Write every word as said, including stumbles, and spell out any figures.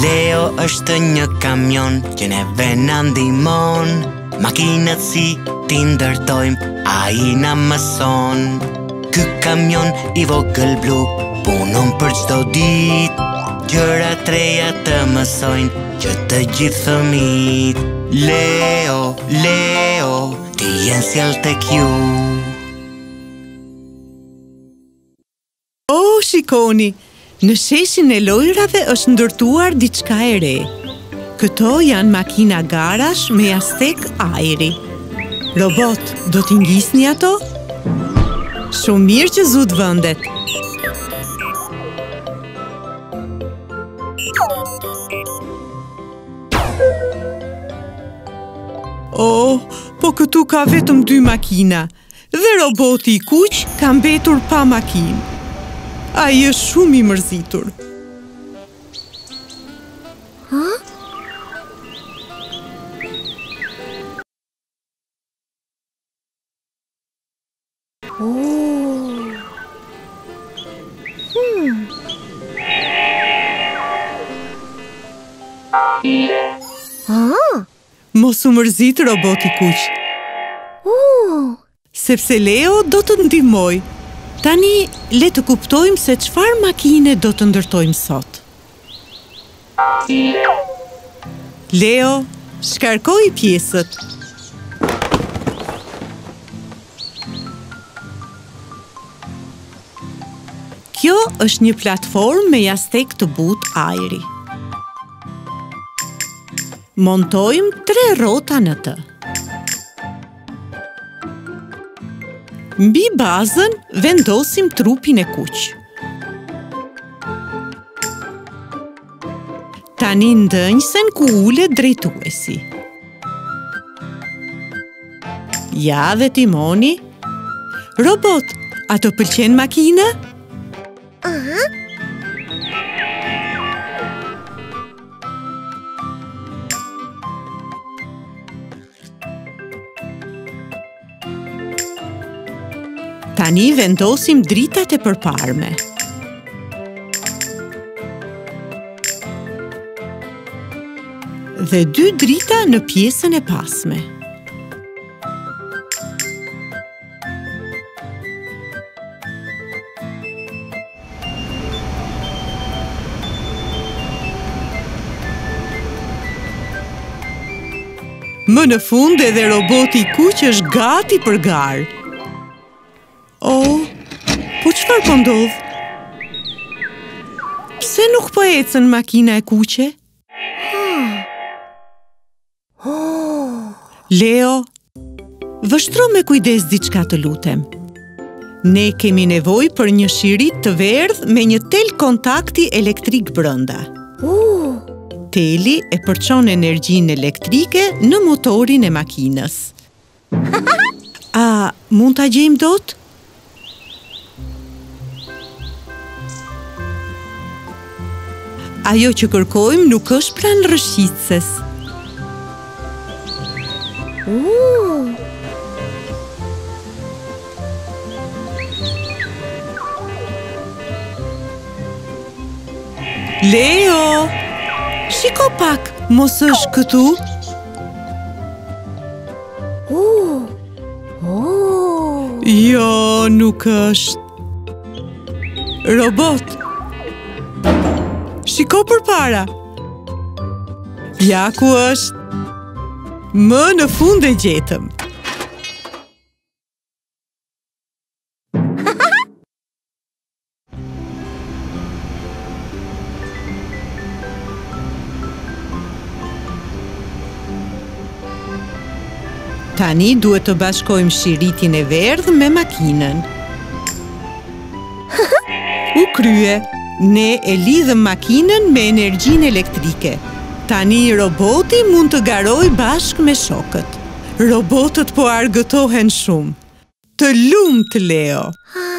Leo është një kamion që neve na ndihmon. Makinat si ti ndërtojmë, ai na mëson. Ky kamion i vogël blu punon për çdo ditë. Gjëra treja të mësojnë që të gjithë fëmijët. Leo, Leo, ti jenë sjell tek ju. O, shikoni, në sheshin e lojrave është ndërtuar diçka e re. Këto janë makina garash me jastek ajri. Robot, do t'i ngjisni ato? Shumë mirë që zut vendet. Oh, po këtu ka vetëm dy makina dhe roboti i kuq ka mbetur pa makinë. Ai është shumë i mërzitur. Ha? Oh. Hmm. Ah. Mos u mërzit roboti kuq. Oh. Sepse Leo do të ndihmoj. Tani, le të kuptojmë se çfarë makine do të ndërtojmë sot. Leo, shkarkoj pjesët. Kjo është një platformë me jastek të butë ajri. Montojmë tre rrota në të. Mbi bazën vendosim trupin e kuq. Tani ndënjësen ku ulet drejtuesi. Ja dhe timoni. Robot, a të pëlqen makina? Aha. Tani vendosim dritat e përparme. Dhe dy drita në pjesën e pasme. Më në fund edhe roboti i kuq është gati për garë. Oh, po çfarë po ndodh? Pse nuk po ecën makina e kuqe? Leo, vështro me kujdes diçka të lutem. Ne kemi nevojë për një shirit të verdh me një tel kontakti elektrik brenda. Oh. Teli e përçon energjinë elektrike në motorin e makinës. A mund ta gjejmë dot? Ajo që kërkojmë nuk është pranë rrëshqitses. Oh. Leo, shiko pak, mos është këtu? Oh. Oh. Jo, nuk është. Robot, shiko përpara. Ja ku është. Më në fund e gjetëm. Tani duhet të bashkojmë shiritin e verdh me makinën. U krye. Ne e lidhëm makinën me energjinë elektrike. Tani roboti mund të garojë bashkë me shokët. Robotët po argëtohen shumë. Të lumt, Leo!